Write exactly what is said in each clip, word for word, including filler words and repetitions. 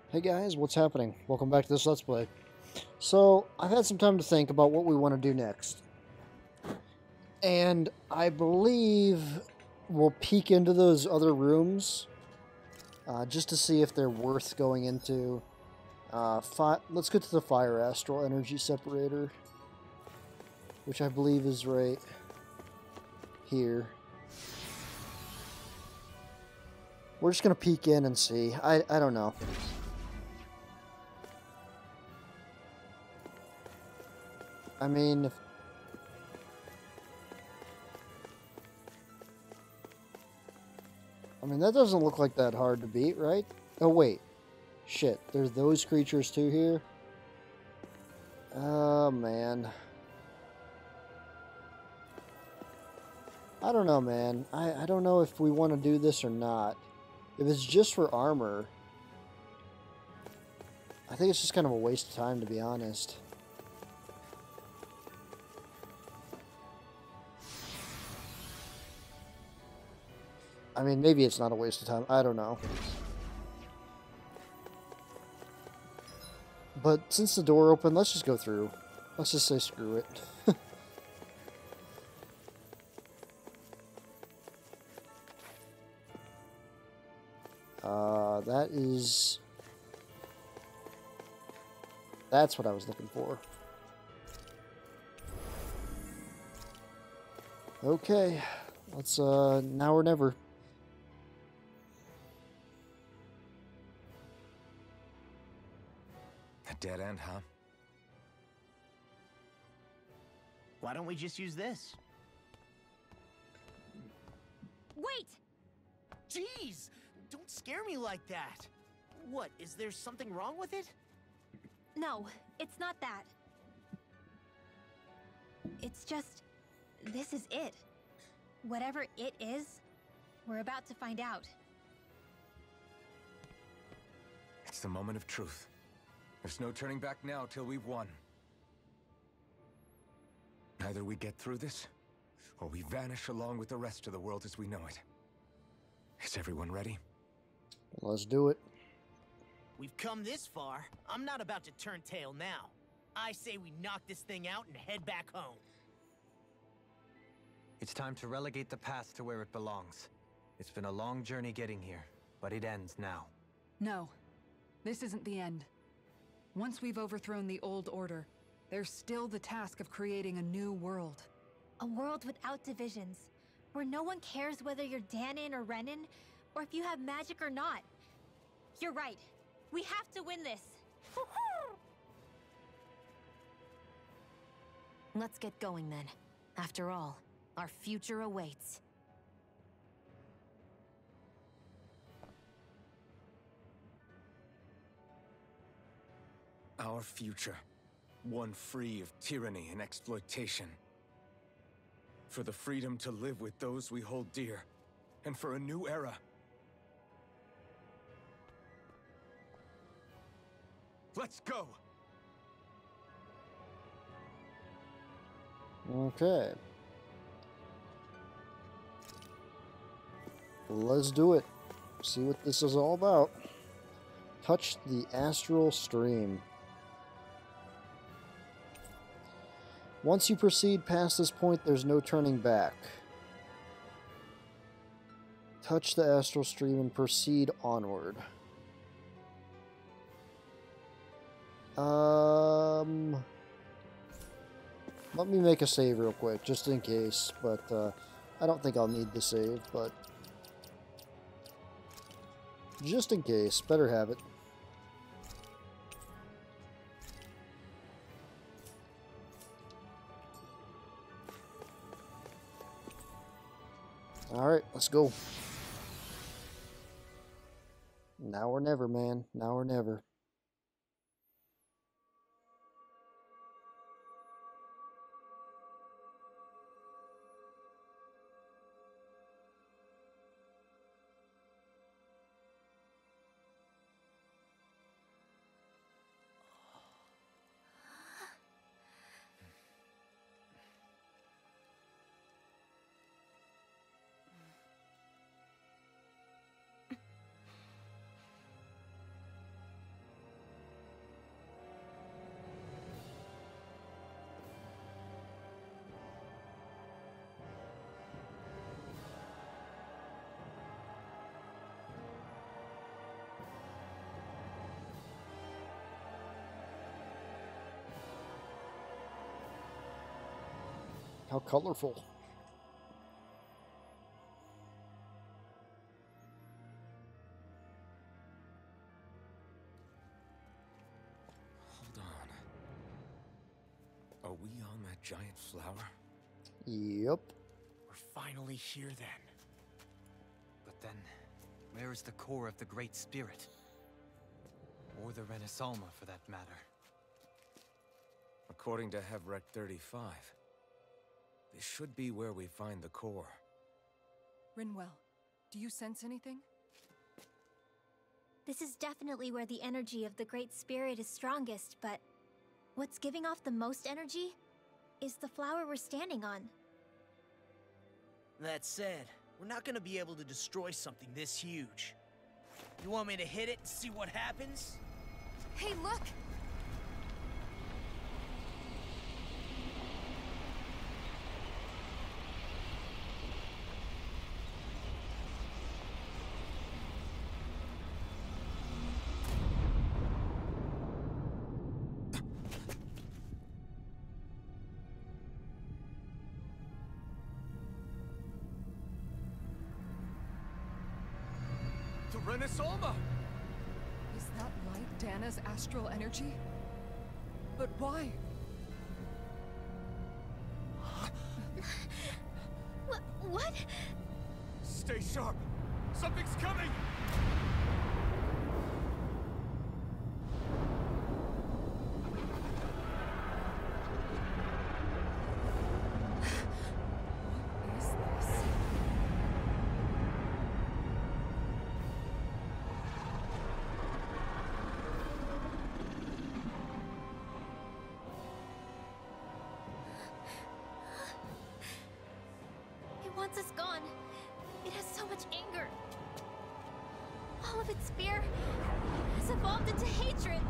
Hey guys, what's happening? Welcome back to this Let's Play. So, I've had some time to think about what we want to do next. And I believe we'll peek into those other rooms uh, just to see if they're worth going into. Uh, let's get to the Fire Astral Energy Separator, which I believe is right here. We're just going to peek in and see. I, I don't know. I mean, if, I mean, that doesn't look like that hard to beat, right? Oh, wait. Shit, there's those creatures too here? Oh, man. I don't know, man. I, I don't know if we want to do this or not. If it's just for armor, I think it's just kind of a waste of time, to be honest. I mean, maybe it's not a waste of time. I don't know. But since the door opened, let's just go through. Let's just say screw it. uh, that is... That's what I was looking for. Okay. Let's, uh, now or never. Dead end, huh? Why don't we just use this? Wait! Jeez! Don't scare me like that! What, is there something wrong with it? No, it's not that. It's just... this is it. Whatever it is, we're about to find out. It's the moment of truth. There's no turning back now till we've won. Either we get through this, or we vanish along with the rest of the world as we know it. Is everyone ready? Let's do it. We've come this far. I'm not about to turn tail now. I say we knock this thing out and head back home. It's time to relegate the past to where it belongs. It's been a long journey getting here, but it ends now. No, this isn't the end. Once we've overthrown the old order, there's still the task of creating a new world. A world without divisions, where no one cares whether you're Dahnan or Renan, or if you have magic or not. You're right. We have to win this. Let's get going then. After all, our future awaits. Our future. One free of tyranny and exploitation. For the freedom to live with those we hold dear. And for a new era. Let's go! Okay. Let's do it. See what this is all about. Touch the astral stream. Once you proceed past this point, there's no turning back. Touch the astral stream and proceed onward. Um, let me make a save real quick, just in case, but uh, I don't think I'll need the save, but just in case, better have it. Alright, let's go. Now or never, man. Now or never. How colorful. Hold on. Are we on that giant flower? Yep. We're finally here then. But then, where is the core of the Great Spirit? Or the Renaissance, for that matter. According to Hevrek thirty-five, this should be where we find the core. Rinwell, do you sense anything? This is definitely where the energy of the Great Spirit is strongest, but what's giving off the most energy is the flower we're standing on. That said, we're not gonna be able to destroy something this huge. You want me to hit it and see what happens? Hey, look! The Renaissance! Is that light Dana's astral energy? But why? What? What? Stay sharp! Something's coming! What is this? It wants us gone. It has so much anger. All of its fear has evolved into hatred.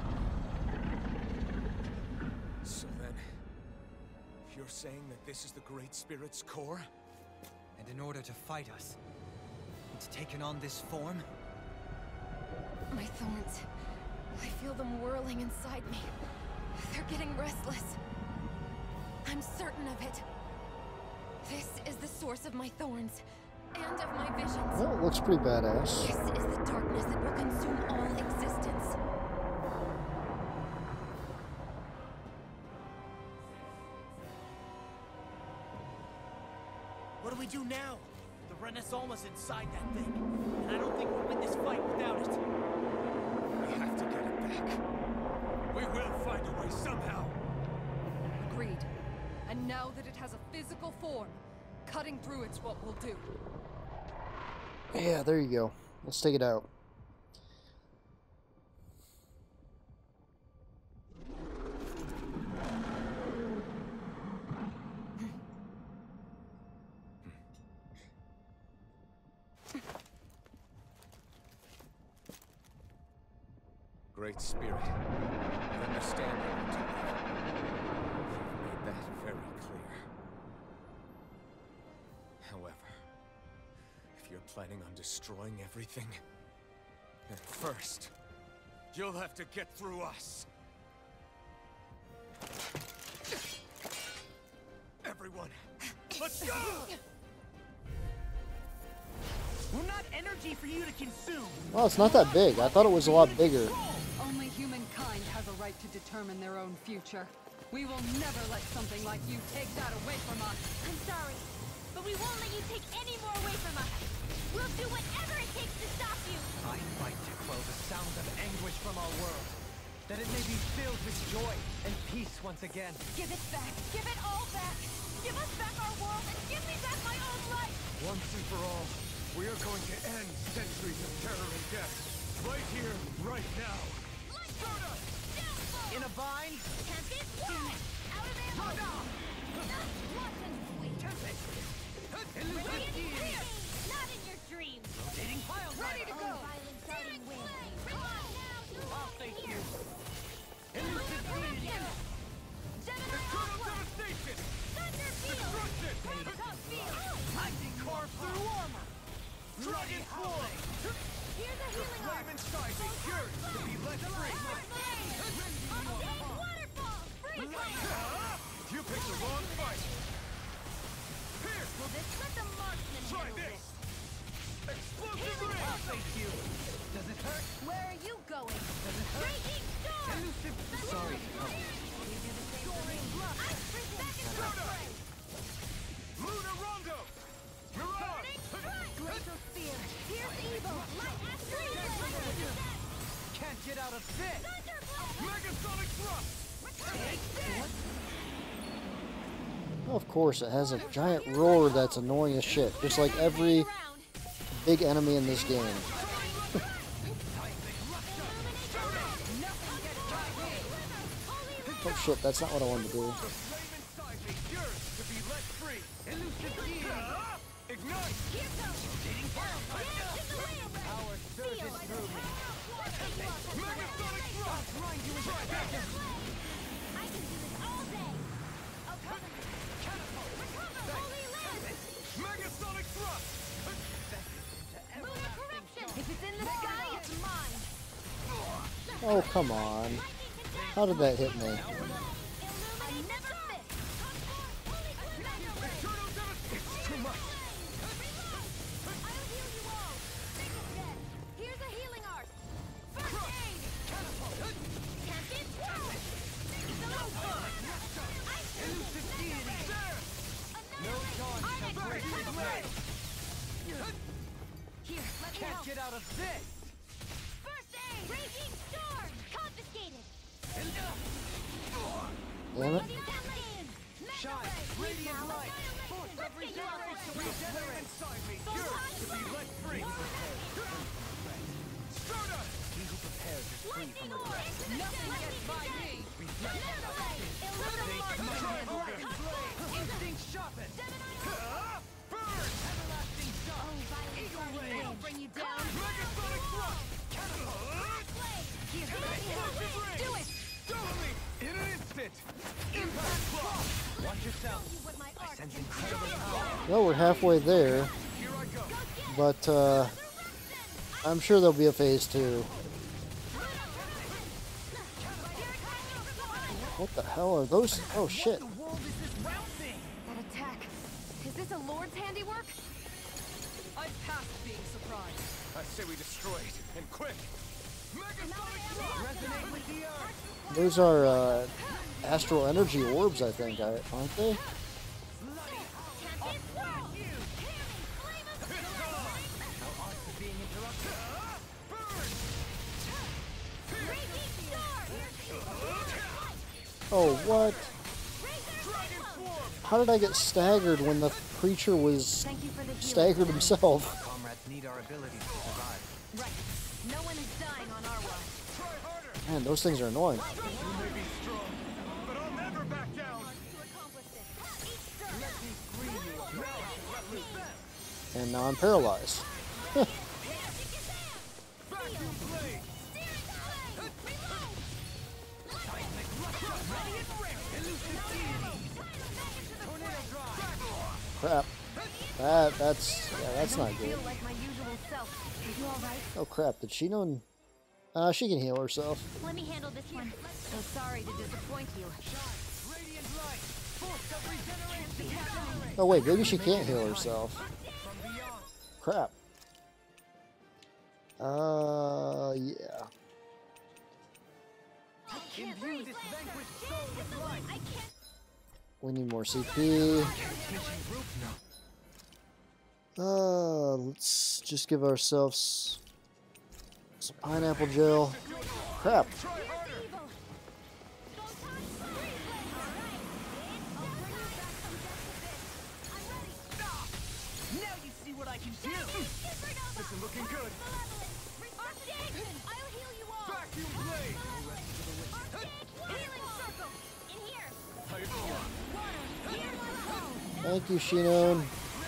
So then, you're saying that this is the Great Spirit's core? And in order to fight us, it's taken on this form? My thorns. I feel them whirling inside me. They're getting restless. I'm certain of it. This is the source of my thorns, and of my visions. Well, it looks pretty badass. This is the darkness that will consume all existence. What do we do now? The Renaissance is inside that thing, and I don't think we'll win this fight without it. We have to get it back. We will find a way somehow. Agreed. And now that it has a physical form, cutting through it's what we'll do. Yeah, there you go. Let's take it out. Great Spirit, I understand you want to live. You've made that very clear. However, if you're planning on destroying everything, then first, you'll have to get through us. Everyone, let's go! We're not energy for you to consume. Well, it's not that big. I thought it was a lot bigger. Only humankind has a right to determine their own future. We will never let something like you take that away from us. I'm sorry, but we won't let you take any more away from us. We'll do whatever it takes to stop you. I fight to quell the sound of anguish from our world, that it may be filled with joy and peace once again. Give it back. Give it all back. Give us back our world and give me back my own life. Once and for all, we are going to end centuries of terror and death. Right here, right now. In a vine? Tempest, out of ammo. What and sweet. Tempest! Radiant here. Not in your dreams. Rotating pile Ready to driver. go. Violent darting wind. Come on now. Oh, thank you. Elusive Elusive Gemini Total Aqua. devastation! Thunder field. Destruction! Tabletop field. Lightning core through armor. Dragon form! Here's a healing arm. Flame inside me cured to be let free! Waterfall. Freeze. You picked the wrong fight! Will this let the marksman Try handle this. this? Explosive ray. Thank you. Does it hurt? Where are you going? Does it hurt? Raging storm! Elusive. Sorry. You do the same for me. Ice prison! Back into the fray! Lunar Rondo. Mirage. Glacial spear! Here's evil! Light Astral! Can't get out of this. Megasonic thrust. Of course, it has a giant roar that's annoying as shit, just like every big enemy in this game. Oh shit, that's not what I wanted to do. Flame inside me yearns to be let free. Elusive gear. Ignite. Power surges through me. Megasonic thrust. I can do this all day! Oh, cover me! Recover! Holy land! Megasonic thrust. Lunar corruption! If it's in the sky, it's mine! Oh, come on. How did that hit me? I never fit! Eternal devastation. It's too much. I'll heal you all! Make it dead! Here's a healing art! First aid! Can't be thrown! It's over! Ice Elusive deity. No dawn shall break his way. Here, let me Can't help! get out of this. First aid! Raging storm! Confiscated! Damn it. Shine. Radiant light. Force of regeneration. Regenerate inside me. Yearns to be let free. Stardust. He who prepares is free from regret. Nothing gets by me! Reflect on thy sins. Dragon blade. Instinct sharpened. Burn. Everlasting shock. Eagle ray! I'll bring you down! Megasonic thrust. Here, do it! Doubly. In an instant. Impact block. Watch yourself. With my I arc. sense incredible power. Well, we're halfway there, Here I go. but uh, I'm sure there'll be a phase two. What the hell are those? Oh shit. The world is this round thing. That attack. Is this a Lord's handiwork? I'm past being surprised. I say we destroy it, and quick. Megasonic thrust. Resonate with the earth. Those are uh, astral energy orbs, I think, aren't they? Our arts are being interrupted. Oh, what? How did I get staggered when the creature was Thank you for the healing. staggered himself? Comrades need our abilities to survive. Right. No one is dying on our watch. Try harder. Man, those things are annoying. You may be strong, but I'll never back down. To accomplish this. Each Let me free you of malice and reckless. And now I'm paralyzed. Vacuum blade. Crap. That, that's, yeah, that's not good. feel like my usual self. Are you alright? Oh crap, did she know? Uh, she can heal herself. Let me handle this one. So sorry to disappoint you. Radiant light. Force of regeneration. Oh wait, maybe she can't heal herself. From beyond. Crap. Uh, yeah. Imbue this vanquished soul with light. I can't. We need more C P. Transmission group now. Uh, let's just give ourselves some pineapple gel. Crap. Now you see what I can do. This is looking good. I'll heal you all. Vacuum blade. Healing circle. In here. Hyper. Thank you, Shinon.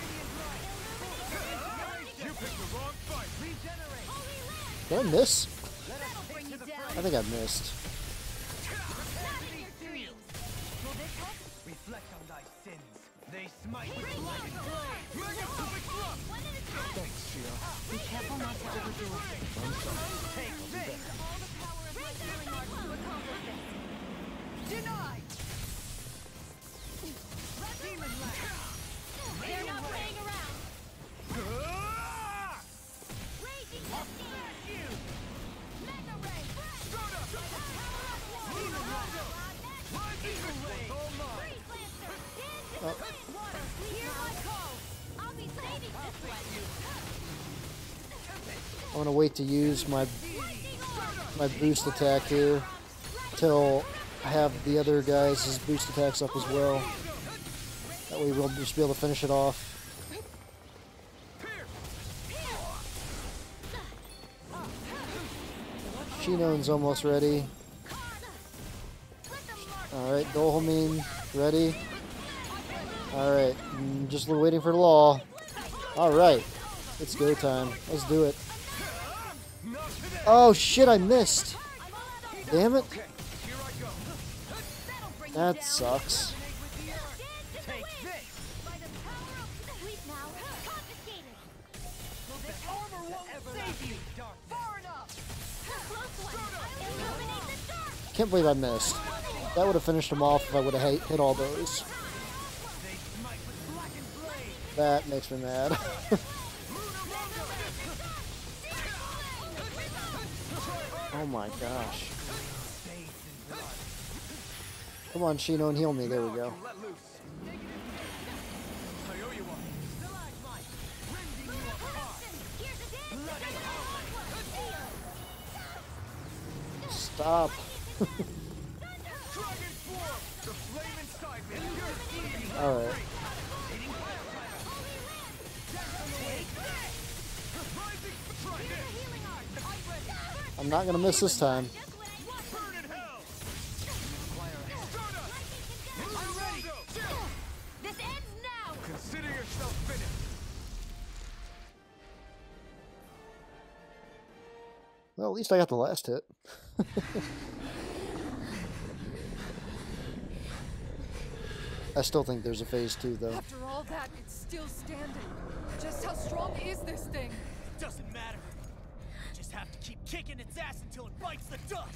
You picked the wrong fight. Regenerate. Did I miss? That'll bring you down. I think I missed. Not in your dreams. Will this help? Reflect on thy sins. They smite with light and flame. Megasonic thrust. One at a time. Thanks, Shio. Be careful not to overdo it. Take this. All the power of my healing art to accomplish this. Denied. Demon land. They're not Oh. I'm gonna wait to use my my boost attack here till I have the other guys' boost attacks up as well. That way we'll just be able to finish it off. Shinon's almost ready. Alright, Dohamin, ready. Alright, just waiting for the law. Alright, it's go time. Let's do it. Oh shit, I missed. Damn it. That sucks. Can't believe I missed. That would have finished him off if I would have hit, hit all those. That makes me mad. Oh my gosh. Come on, Shino, and heal me. There we go. Stop. Alright. I'm not gonna miss this time. Well, at least I got the last hit. I still think there's a phase two, though. After all that, it's still standing. Just how strong is this thing? Doesn't matter. Just have to keep kicking its ass until it bites the dust.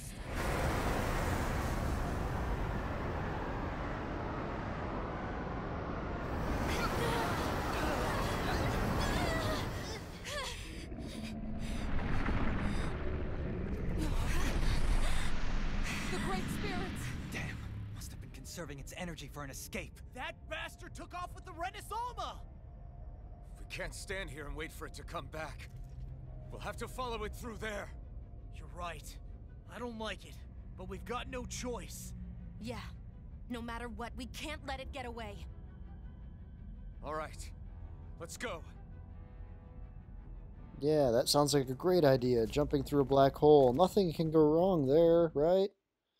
The Great Spirits! Damn, must have been conserving its energy for an escape. That bastard took off with the Renans. We can't stand here and wait for it to come back. We'll have to follow it through there. You're right. I don't like it, but we've got no choice. Yeah. No matter what, we can't let it get away. All right, let's go. Yeah, that sounds like a great idea. Jumping through a black hole. Nothing can go wrong there, right?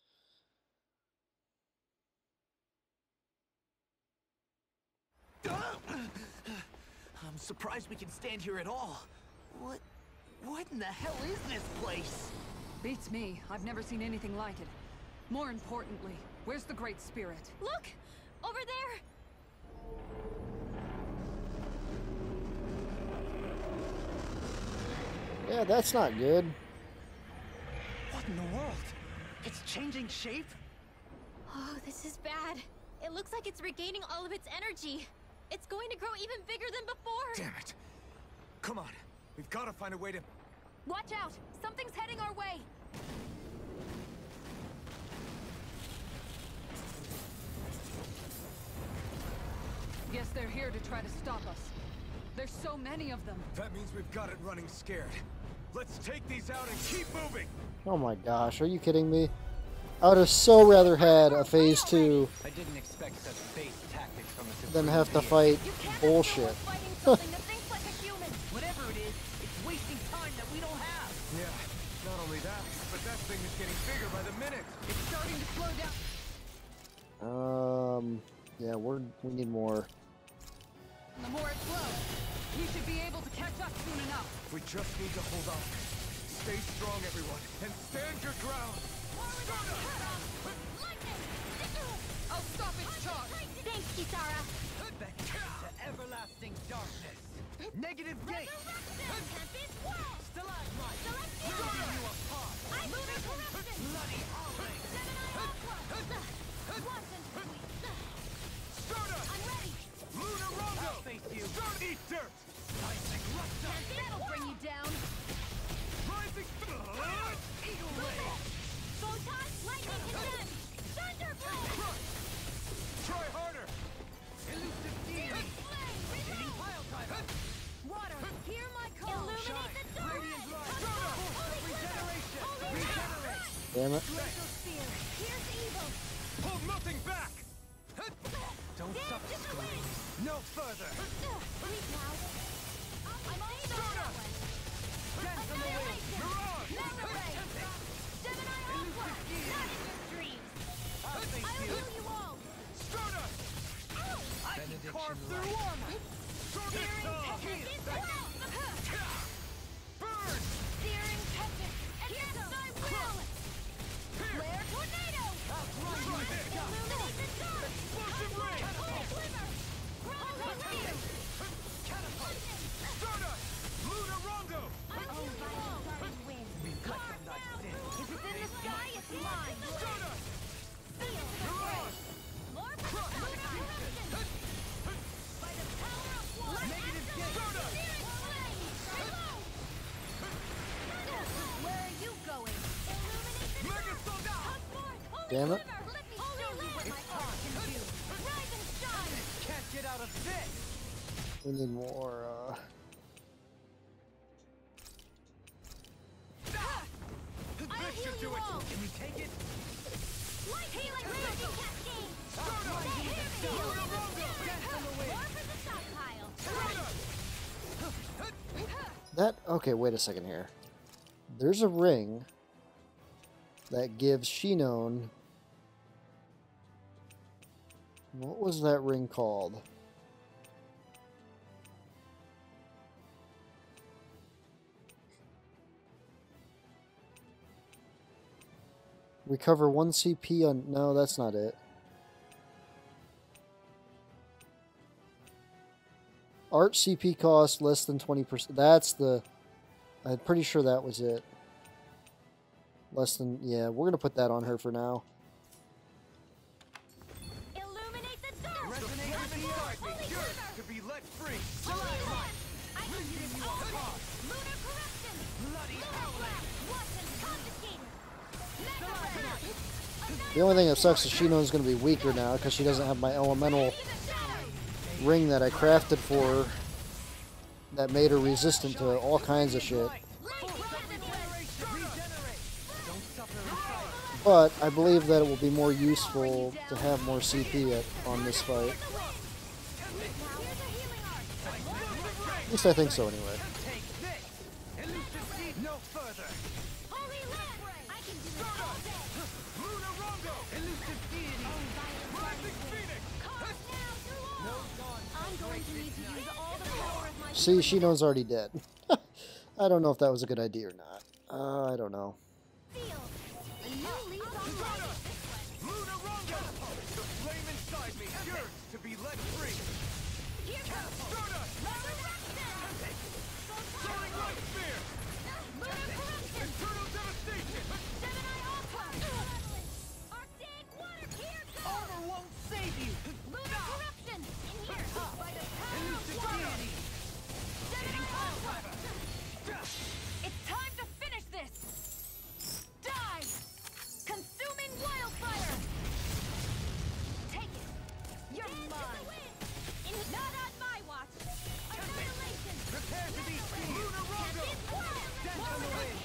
I'm surprised we can stand here at all. What... what in the hell is this place? Beats me. I've never seen anything like it. More importantly, where's the Great Spirit? Look! Over there! Yeah, that's not good. What in the world? It's changing shape? Oh, this is bad. It looks like it's regaining all of its energy. It's going to grow even bigger than before. Damn it. Come on. We've got to find a way to... Watch out! Something's heading our way! Guess they're here to try to stop us. There's so many of them. That means we've got it running scared. Let's take these out and keep moving. Oh my gosh, are you kidding me? I would have so rather had a phase two I didn't expect such base tactics from a than have to fight bullshit. Whatever it is, it's wasting time that we don't have. Yeah, not only that, but that thing is getting bigger by the minute. It's starting to slow down. Um, yeah, we're we need more. The more it flows, we should be able to catch up soon enough. We just need to hold on. Stay strong, everyone, and stand your ground. I'll stop its charge. Thanks, Kisara. back into everlasting darkness. Negative gate. Stalagmite. Ripping you apart. Bloody olive. Stardust. I'm ready. Lunar Rondo. I'll face you. Start eat dirt. Rising Rupture. That'll bring you down. Rising. Eagle Ray. Photon, lightning condemned. Damn it. Hold nothing back! Don't suffer. No further. Carve through armor! Burn! Searing tempest! Against thy will! Flare tornado! Illuminate the dark! Explosive ray! Holy glimmer! Rondo spear! Stardust! Lunar Rondo! Until you all wind! Carve now! If it's in the sky, it's mine! Stardust! Feel the fray! More lunar eruption! By the power of one! Negative gate! Stardust! Searing flame! Hello! Where are you going? Illuminate the Mega dark! Soldat! Come forth! Holy Damn it. glimmer! Let me show you what my heart can do! Rise and shine! Can't get out of this. We need more, uh... I'll heal you all! Can you take it? Light healing raging cascade! More for the stockpile! That, okay, wait a second here. There's a ring that gives Shinon... What was that ring called? Recover one C P on... No, that's not it. Art C P cost less than twenty percent. That's the... I'm pretty sure that was it. Less than... Yeah, we're going to put that on her for now. Illuminate the dark! Resonate with the art. Yours to be let free. Holy one! I can do this all day! Lunar corruption! Bloody Lunar blast! Watson confiscated! Mega blast! The only thing that sucks is Shinon's going to be weaker now because she doesn't have my elemental ring that I crafted for her that made her resistant to all kinds of shit. But I believe that it will be more useful to have more C P at, on this fight. At least I think so anyway. Take this. Elusive no further. Holy lamp! I can do this all day! Lunar Rondo! Elusive deity. Rising Phoenix! Carve now through all! I'm going to need to use all the power of my... See, Shinon's already dead. I don't know if that was a good idea or not. Uh, I don't know. Feel! A new leaf on life! Lunar Rondo! The flame inside me yearns to be let free! Here goes! Stardust! Resurrection! Soaring Light Spear! Lunar corruption! Eternal Devastation! Seven-Eye Aqua! Arctic water! Here goes! Armor won't save you. Lunar corruption! In here! By the power of Elusive water! deity. Seven-Eye Aqua! It's time to finish this! Die! Consuming wildfire! Take it! You're mine! Not on my watch! Annihilation! Prepare to be seen. Lunar Rondo! Gentle wind.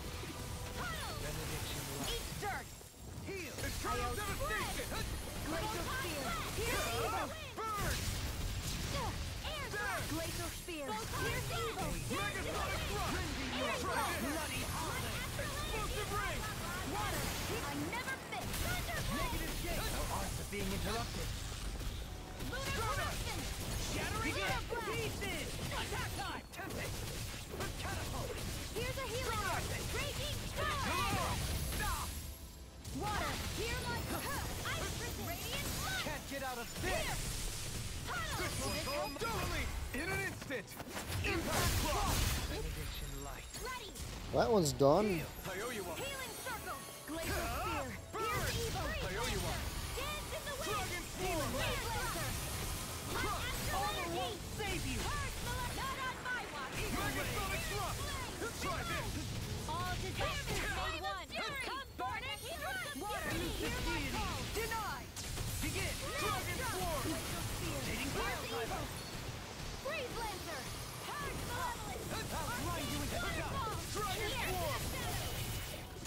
Eat dirt! Heal. Eternal Devastation! Glacial spear! Here's evil! Burn! Air drop! Glacial spear! Here's evil! Megasonic Thrust! Bloody harvest. Explosive Ray! Water! I never miss! Thunderbolt! Negative gate. No arts are being interrupted. Lunar corruption! Shattering Lunar it. blast! Pieces. Attack time. Tempest. Catapult. Here's a healing art! Raging storm! Water! Hear my... Ice prison! Radiant blood! Can't get out of this. This will go doubly in an instant! Impact cross. Benediction light. Ready! That one's done. I owe you one! Healing circle! Glacial spear! Here's evil! I owe you one! Dance in the wind! Dragon Storm! Wind blazer! Astral Armor energy! won't save you. Purge Mala- not on my watch! Megasonic Thrust! Try this! All disasters made one! Come, Barnet! Water! Hear my call! Deny. Begin. Dragon Swarm! Glacial spear! Dating Here's fire evil! timer. Freeze lancer! Purge malevolence! I'll grind you into Waterfall! Dragon Here! Swarm! The flame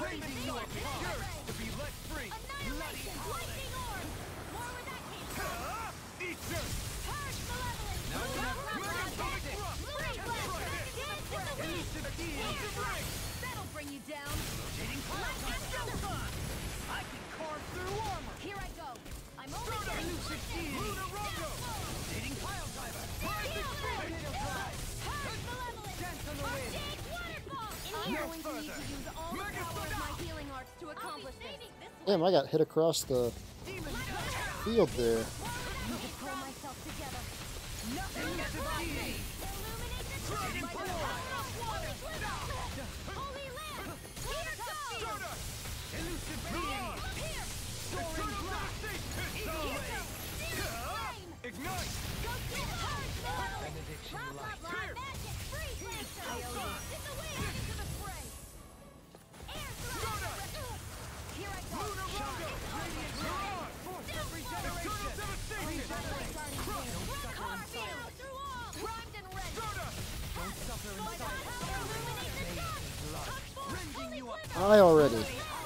Craving you are yours to be let free. Annihilation! Lightning orb! More where that came from! Eat this! Purge malevolence! Now we're not Lunar blaster! Dance in the wind! Elusive ring! That'll bring you down. Rotating pile driver. I can carve through armor. Here I go. I'm only Soda! getting Elusive key! Lunar rondo! Rotating pile driver. Tornado drive. Purge malevolence! Dance on the wind. Arctic waterfall! I'm No going to need further. to use all the Mega power of Soda! my healing arts to I'll be accomplish this. saving this one! Damn, I got hit across the Demon field there. I need to pull myself together. Nothing gets a key. Illuminate the Rotating dark! pile Holy glitter! Holy lamp! Here goes! Soda! Elusive key. Here! Soaring blast. Here goes! Ignite! Go get purge malevolence! Benediction Blah, blah, light. blah! Magic! Freeze lancer! In the wind! Into the fray! Air thrust! Here I go. Lunar rondo. Radiant mirage. Force of regeneration. Regenerate. Carve me out through all! Primed and ready. Soda! Don't suffer in By the silence. power illuminate the dark! Blood. Touch force! Rending you up. I already.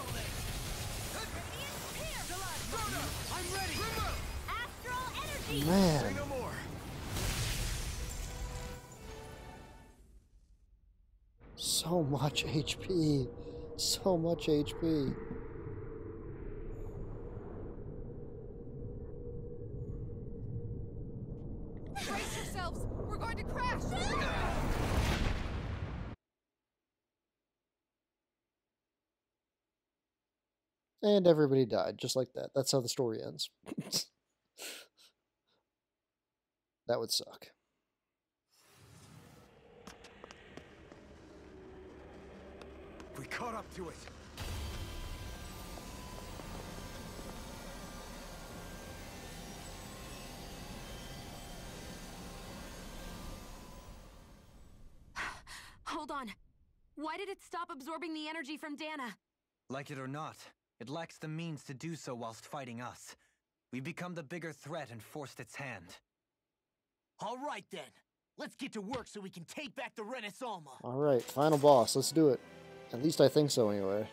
Soda! I'm ready. Astral energy! Say Man. no more. So much H P. So much H P. Brace yourselves. We're going to crash. And everybody died, just like that. That's how the story ends. That would suck. We caught up to it. Hold on. Why did it stop absorbing the energy from Dahna? Like it or not, it lacks the means to do so whilst fighting us. We've become the bigger threat and forced its hand. All right then. Let's get to work so we can take back the Renaissance. Alright, final boss. Let's do it. At least I think so, anyway.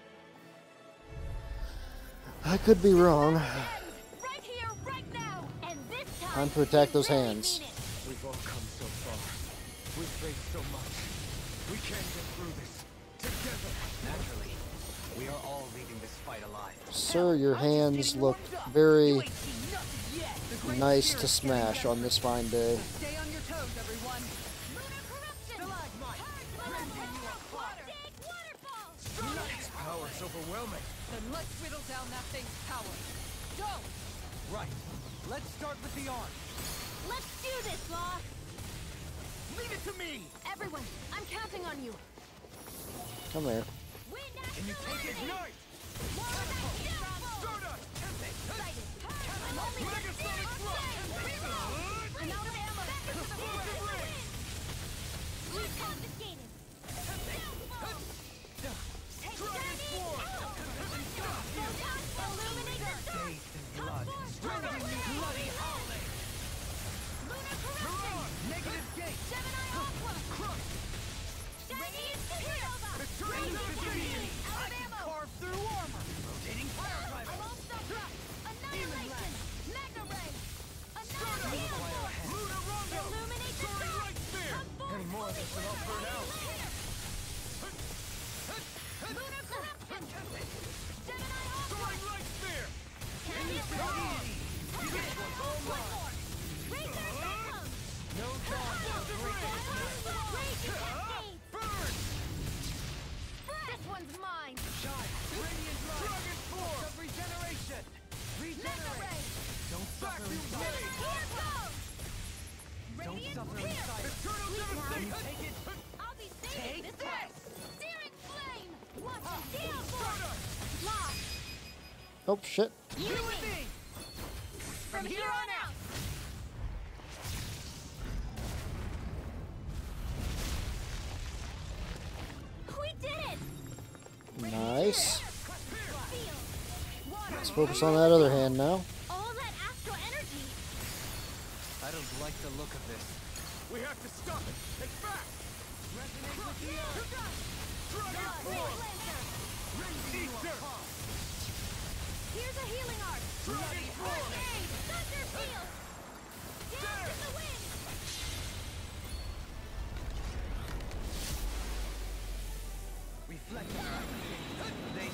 I could be wrong. Right here, right now! And this time, Time to attack those really hands. mean it. We've all come so far. We've faced so much. We can't get through this together. Naturally, we are all leaving this fight alive. Sir, your hands look very nice to smash on this fine day. Stay on your toes, everyone. Lunar corruption! Stalagmite. Purge malevolence! Arctic waterfall! Its power's overwhelming. Then let's whittle down that thing's power. Go! Right. Let's start with the arm. Let's do this, Law! Leave it to me. Everyone, I'm counting on you. Come here. Wind Can you take it? Ignite. More of that downfall! Soda. Excited! I'm only Mega just Sonic Thrust. I'm out of ammo! Back into the force of the wind! We've confiscated! Downfall! Take Dragon that Force. Photon illuminate the dark! Bathed in blood. Rending you bloody howling. Lunar corruption! Negative gate. Gemini Aqua! Crush. Shiny supernova! Returning to Radiant the Energy! I Out of can ammo! carve through armor. Rotating fire I driver. won't stop! Annihilation! Mega Ray! Soda. Annihilation force! Lunar rondo. Illuminate the Soaring dark! light spear. Come forth, Any more of holy this and I'll burn out. Here! Lunar corruption! Gemini Aqua! Soaring light spear. Candy Roll! One more! Raise our backbone! No dawn will break this night. Raging Cascade! Burn. This one's mine. Shine. Radiant light. Dragon force of regeneration. Mega Regenerate. Ray! Don't suffer in Vacuum silence. blade. Here goes! Don't Radiant suffer in Pierce! silence. Eternal Sweet devastation. now. Take it. I'll be saving Take this one! this. Searing flame! Watch it! Deal Soda. Lost! Oh, shit. You and me. From here on out! We did it! Nice. Feel! Let's focus on that other hand now. All that astral energy! I don't like the look of this. We have to stop it. It's back. Resonate with the earth. Dragon Dragon Blade force. Lancer! healing art. Bloody aid. Thunder field. Dance in the wind. Reflect. They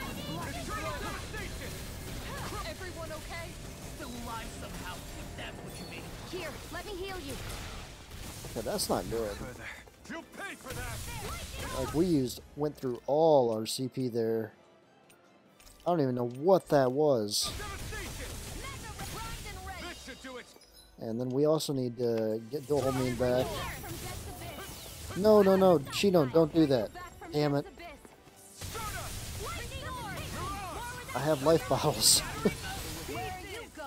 Everyone okay? Still alive somehow, if that's what you mean. Here, let me heal you. Okay, that's not good. further. You'll pay for that! Like, we used, went through all our C P there. I don't even know what that was. This should do it! And then we also need to get Dahnan back. No, no, no, Shino, don't do that. Damn it. I have life bottles. Where are you going?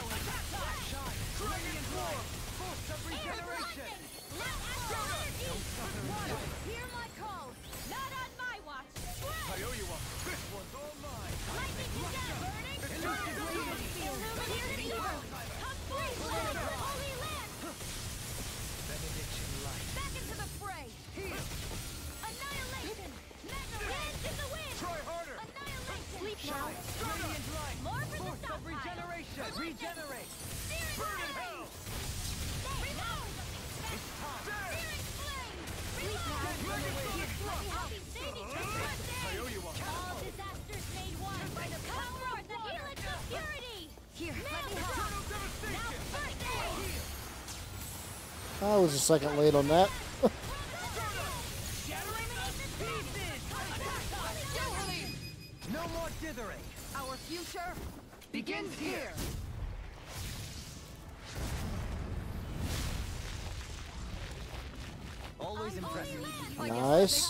Hear my call. Not on my watch. I owe you one. This one's all mine. Lightning is down. Illuminate evil. Come free, holy land. Benediction light. Back into the fray. Annihilation. Hands in the wind. Try harder! Annihilation. Sleep now. Radiant light. More for the Force of stockpile. regeneration. Regenerate. Burn in hell! Reload. It's time! Searing flame. Reload. I owe you one. All disasters made one by the power of the healing of purity. Here, let me help. Now first aid. I was a second late on that. No more dithering. Our future begins here. Always impressive. Nice.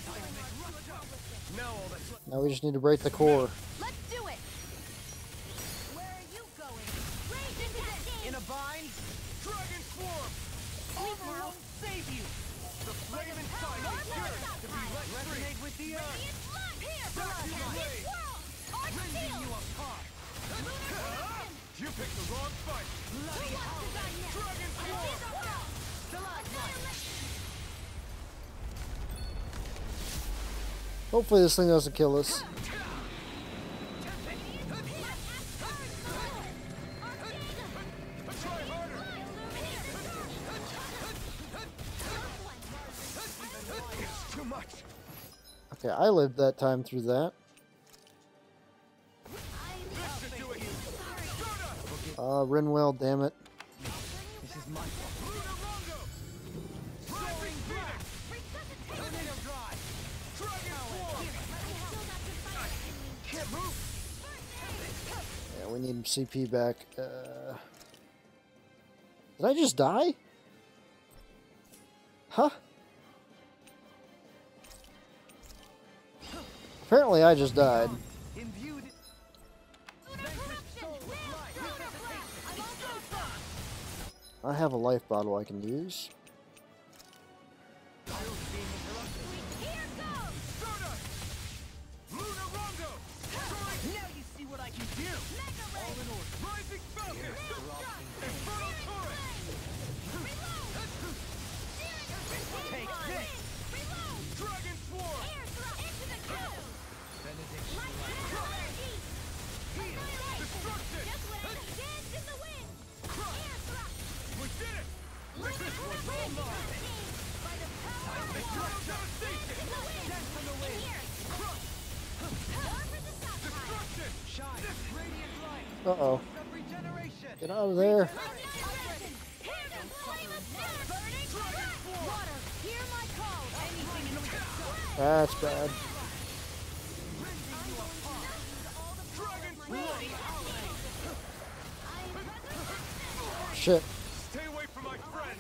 Now all that's left. Now we just need to break the core. Let's do it. Where are you going? Rage into the In a bind. Dragon Swarm! Over won't save you. The flame inside is yours to be let free! Resonate with the earth. Radiant light. Here, Back to your blood. ways. Arch Rending shield. you apart. You picked the wrong fight! Bloody hell. Dragon Swarm! Hopefully this thing doesn't kill us. Try harder! It's too much! Okay, I lived that time through that. This should do it! Uh, Renwell, damn it. This is my fault. Lunarongo! Soaring Phoenix! Tornado drive. Dragon Swarm! Can't move! Yeah, we need C P back. Uh, did I just die? Huh? Apparently I just died. Imbued. I have a life bottle I can use. Lunarongo! Now you see what I can do. All in order. Rising Falcon! Infernal Torrent! Take this. Dragon Swarm! Benediction Destruction! We did it! This one's all mine! Infernal Devastation! Dance on the wind. Destruction! Shine. Radiant light. Uh-oh. Of regeneration. Get out of there. That's bad. Shit. Stay away from my friend!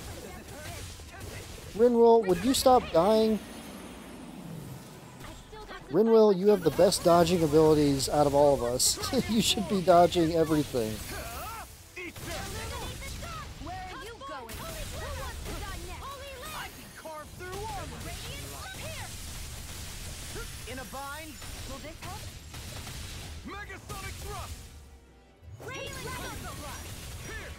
Renwell, would you stop dying? Renwell, you have the best dodging abilities out of all of us. You should be dodging everything. Eat them! Where are you going? Who wants to die next? I can carve through armor. In a bind. Will this help? Megasonic Thrust! Radiant Here!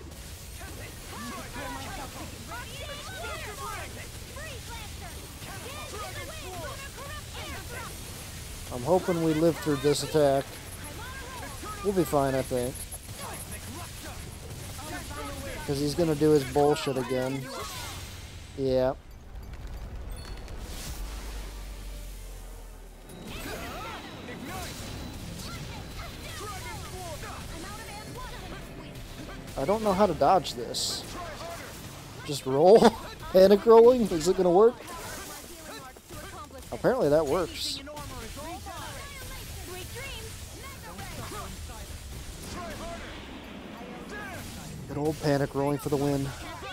Dragon Swarm! I'm hoping we live through this attack. Eternal We'll be fine, I think. Because he's gonna do his bullshit again. Yeah. I don't know how to dodge this. Just roll? Panic rolling? Is it gonna work? Apparently that works. Good old panic rolling for the win.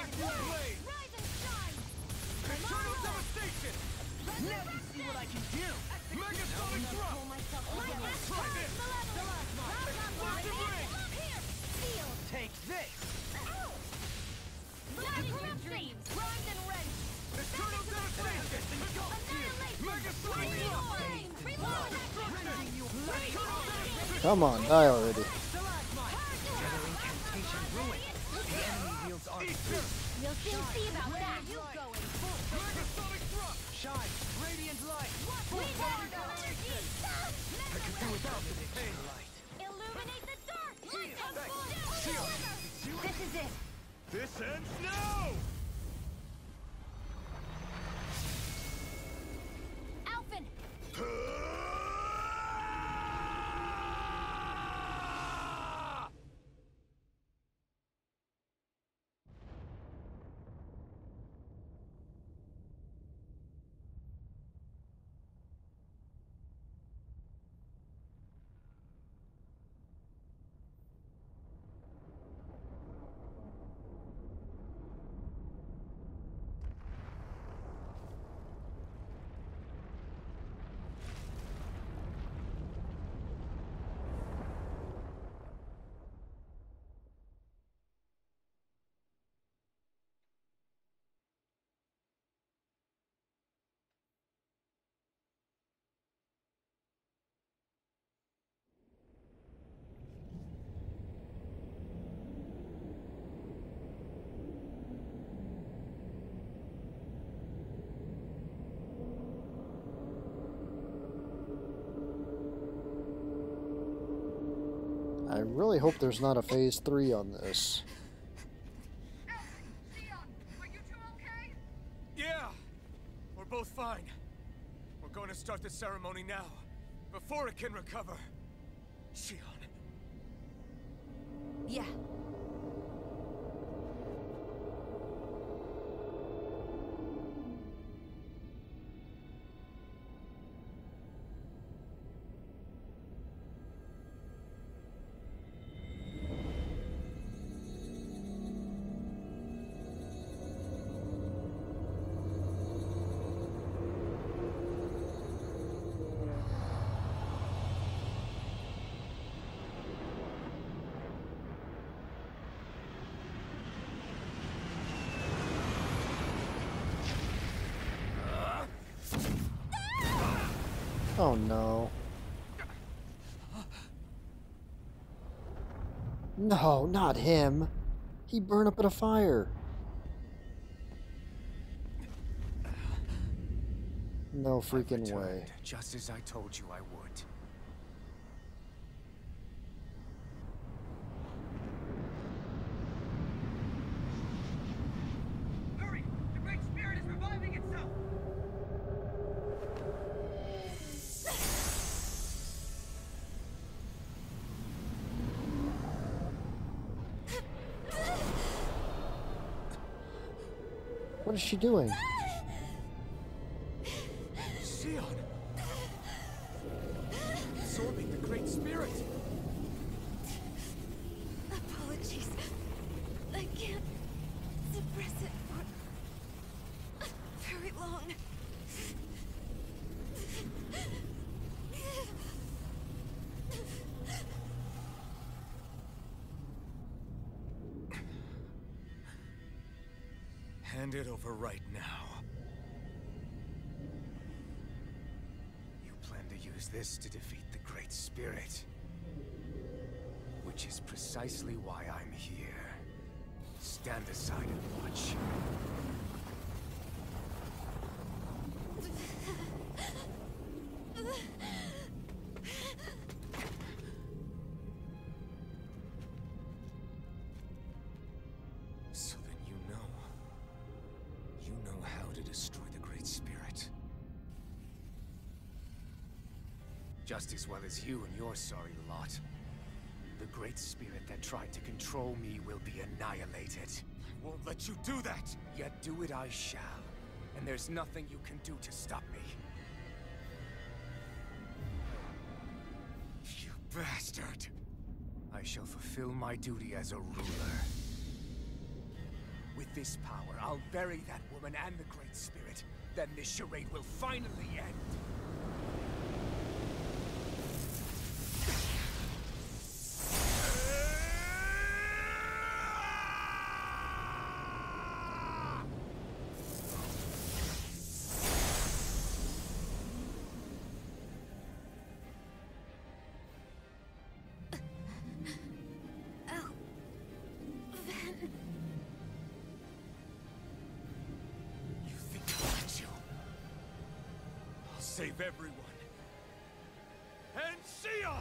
Come on, die already. We'll soon see about that. You going Shine, radiant light. I could do without the pain light. Illuminate the dark. This is it. This ends now! Alphen. I really hope there's not a phase three on this. Yeah! We're both fine. We're going to start the ceremony now, before it can recover. Shawn. Yeah. Oh no. No, not him. He burned up in a fire. No freaking way. Just as I told you I would. Hurry! The Great Spirit is reviving itself! What is she doing? Shawn! Absorbing the Great Spirit! Apologies. I can't suppress it for very long. Hand it over right now. You plan to use this to defeat the Great Spirit. Which is precisely why I'm here. Stand aside and watch. just as well as you and your sorry lot. The great spirit that tried to control me will be annihilated. I won't let you do that! Yet do it I shall. And there's nothing you can do to stop me. You bastard! I shall fulfill my duty as a ruler. With this power, I'll bury that woman and the great spirit. Then this charade will finally end. Save everyone. And Shawn!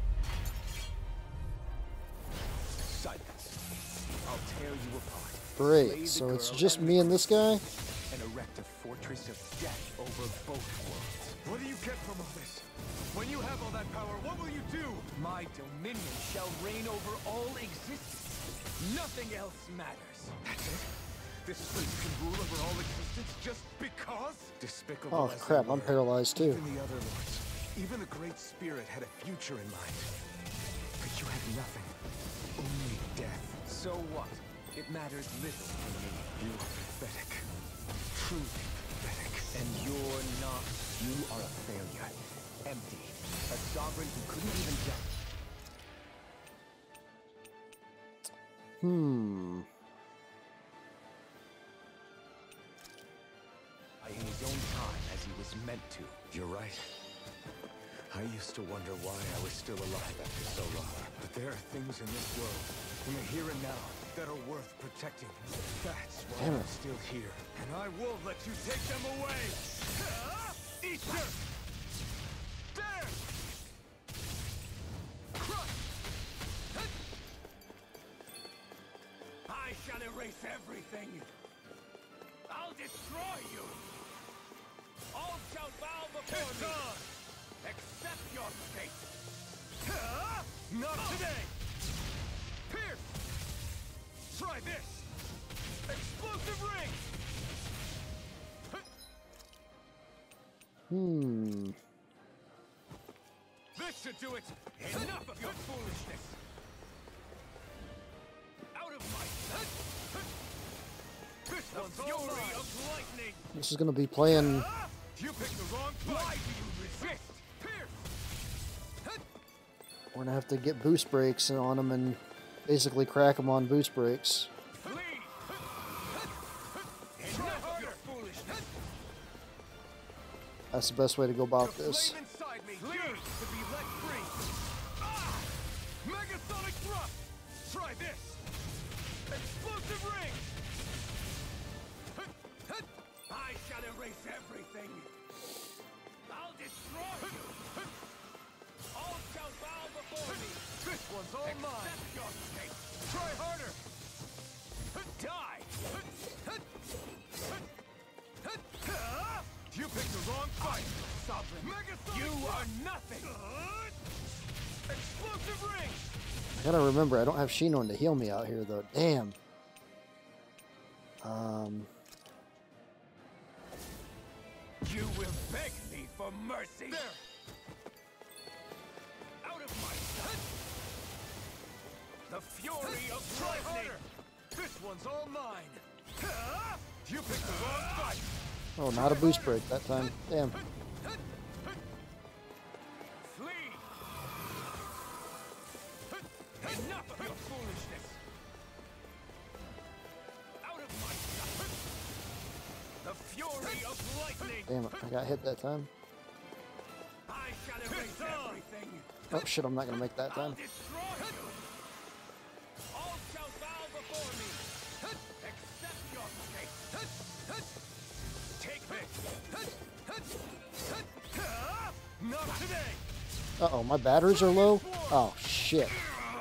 Silence. I'll tear you apart. Great, so it's just me and this guy? And erect a fortress of death over both worlds. What do you get from all this? When you have all that power, what will you do? My dominion shall reign over all existence. Nothing else matters. That's it? This place can rule over all existence just because? Despicable. Oh crap, I'm paralyzed too. Even the other lords, even the Great Spirit had a future in mind. But you had nothing. Only death. So what? It matters little to me. You are pathetic. Truly pathetic. And you're not. You are a failure. Empty. A sovereign who couldn't even judge. Hmm. In his own time, as he was meant to. You're right. I used to wonder why I was still alive after so long. But there are things in this world, in the here and now, that are worth protecting. That's why I'm still here. And I won't let you take them away! Easter! There! Crush! I shall erase everything! I'll destroy you! All shall bow before me! Accept your fate! Not today! Pierce! Try this! Explosive ring! Hmm. This should do it! Enough of your foolishness! Out of my sight! This one's fury of lightning! This is gonna be playing. You picked the wrong fight! Why do you resist? Pierce! We're gonna have to get boost brakes on them and basically crack them on boost brakes. Flee! Enough of your foolishness! That's the best way to go about this. Flame inside me yearns to be let free! Ah! Megasonic thrust! Try this! Explosive ring! I shall erase everything! I'll destroy you! All shall bow before me! This one's all mine! Accept your fate! Try harder! Die! You picked the wrong fight, Sovereign! Megasonic you are nothing! Explosive ring! I gotta remember, I don't have Shinon to heal me out here though. Damn. Um... You will beg me for mercy! There! Out of my sight! The fury of lightning! This one's all mine! You picked the wrong fight! Oh, not a boost break that time. Damn. Flee! Enough of your foolishness! Out of my sight! The fury of lightning! Damn it, I got hit that time. I shall erase everything! Oh shit, I'm not gonna make that time. Destroy you! All shall bow before me! Accept your fate! Take this! Not today! Uh-oh, my batteries are low? Oh, shit.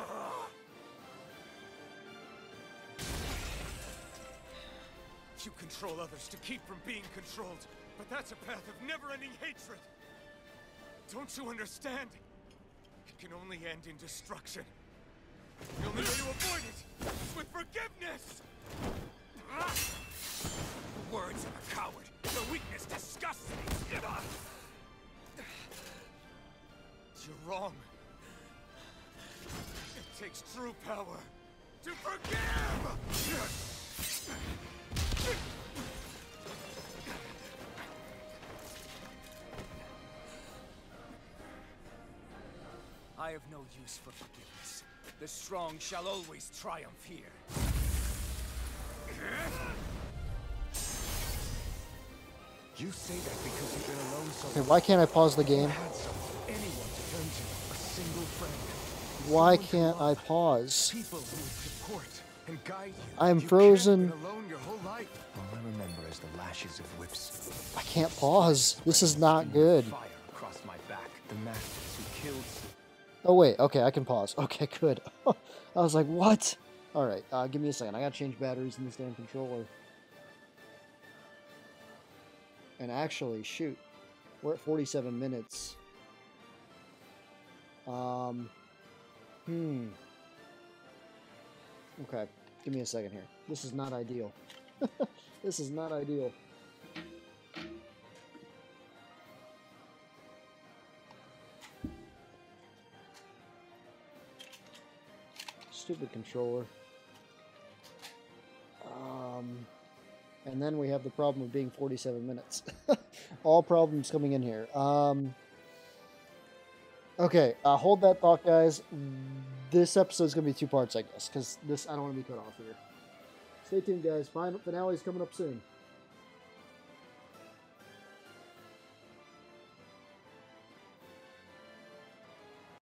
You control others to keep from being controlled, but that's a path of never-ending hatred! Don't you understand? It can only end in destruction. The only way to avoid it is with forgiveness! The words of a coward. The weakness disgusts me. You're wrong. It takes true power to forgive! I have no use for forgiveness. The strong shall always triumph here. You say that because you've been alone so Okay, why can't I pause the game? had someone, anyone to turn to, a single friend. Why Someone to can't I love. pause? People who would support and guide you. I am You frozen. can't been alone your whole life. All I remember is the lashes of whips. I can't pause. This is not good. Fire across my back. The masters who killed. Oh wait, okay, I can pause. Okay, good. I was like, what? Alright, uh, give me a second. I gotta change batteries in this damn controller. And actually, shoot. We're at forty-seven minutes. Um, hmm. Okay, give me a second here. This is not ideal. This is not ideal. Stupid controller. Um, and then we have the problem of being forty-seven minutes. All problems coming in here. Um, okay, uh, hold that thought, guys. This episode is going to be two parts, I guess, because this I don't want to be cut off here. Stay tuned, guys. Final finale is coming up soon.